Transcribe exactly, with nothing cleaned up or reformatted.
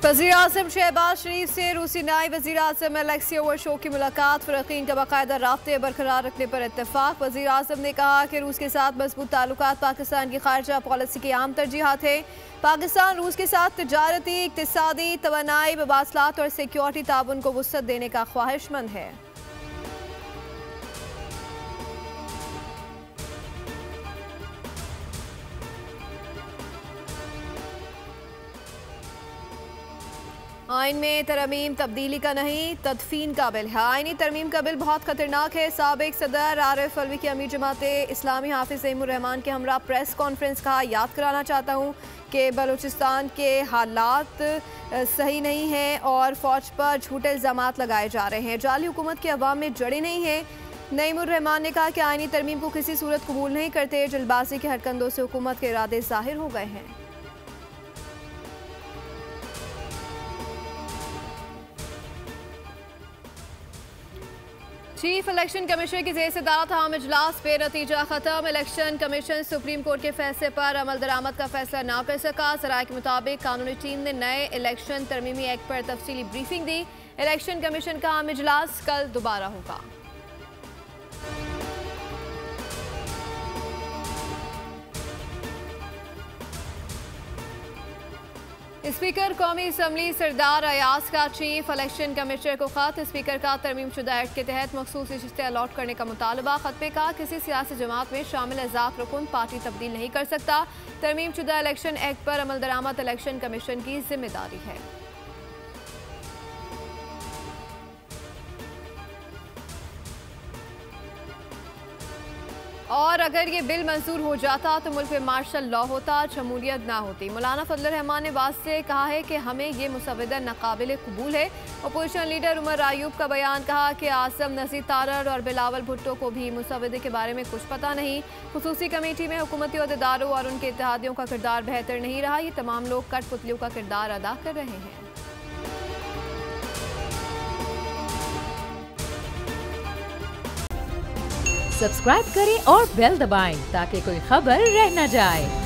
वज़ीर आज़म शहबाज शरीफ से रूसी नायब वज़ीर आज़म एलेक्सी ओवरशो की मुलाकात, फ़रक़ीन का बाकायदा राब्ते बरकरार रखने पर इत्तेफाक। वज़ीर आज़म ने कहा कि रूस के साथ मजबूत ताल्लुकात पाकिस्तान की खारजा पॉलिसी की आम तरजीहात है। पाकिस्तान रूस के साथ तजारती, इक़्तिसादी, तवानाई, मवासलात और सिक्योरिटी ताउन को वुसअत देने का ख्वाहिशमंद है। आइन में तरमीम तब्दीली का नहीं, तदफीन का बिल है। आइनी तरमीम का बिल बहुत खतरनाक है। साबिक सदर आरिफ अलवी की अमीर जमात इस्लामी हाफिज ज़हीमुर रहमान के हमरा प्रेस कॉन्फ्रेंस का याद कराना चाहता हूँ कि बलूचिस्तान के हालात सही नहीं हैं और फ़ौज पर झूठे इल्ज़ामात लगाए जा रहे हैं। जाली हुकूमत के अवाम में जड़े नहीं हैं। ज़हीमुर रहमान ने कहा कि आइनी तरमीम को किसी सूरत कबूल नहीं करते। जल्दबाजी के हरकंदों से हुकूमत के इरादे ज़ाहिर हो गए हैं। चीफ इलेक्शन कमीशन की जेर से दारा आम इजलास पे नतीजा खत्म। इलेक्शन कमीशन सुप्रीम कोर्ट के फैसले पर अमल दरामद का फैसला ना कर सका। सराय के मुताबिक कानूनी टीम ने नए इलेक्शन तरमीमी एक्ट पर तफसीली ब्रीफिंग दी। इलेक्शन कमीशन का आम इजलास कल दोबारा होगा। स्पीकर कौमी असम्बली सरदार अयाज का चीफ इलेक्शन कमिश्नर को खत। स्पीकर का तरमीम शुदा एक्ट के तहत मखसूस नशिस्तें अलॉट करने का मुतालबा। खत में कहा किसी सियासी जमात में शामिल आज़ाद रुकन पार्टी तब्दील नहीं कर सकता। तरमीम शुदा इलेक्शन एक्ट पर अमल दरामद इलेक्शन कमीशन की जिम्मेदारी है। और अगर ये बिल मंजूर हो जाता तो मुल्क में मार्शल लॉ होता, शमूलियत ना होती। मौलाना फजल रहमान ने बात से कहा है कि हमें ये मुसव्वदा नाकाबिल कबूल है। अपोजिशन लीडर उमर आयूब का बयान, कहा कि आज़म नज़ीर तारड़ और बिलावल भुट्टो को भी मुसव्वदे के बारे में कुछ पता नहीं। खुसूसी कमेटी में हुकूमती अहदेदारों और उनके इत्तेहादियों का किरदार बेहतर नहीं रहा। ये तमाम लोग कठपुतलियों का किरदार अदा कर रहे हैं। सब्सक्राइब करें और बेल दबाएं ताकि कोई खबर रह न जाए।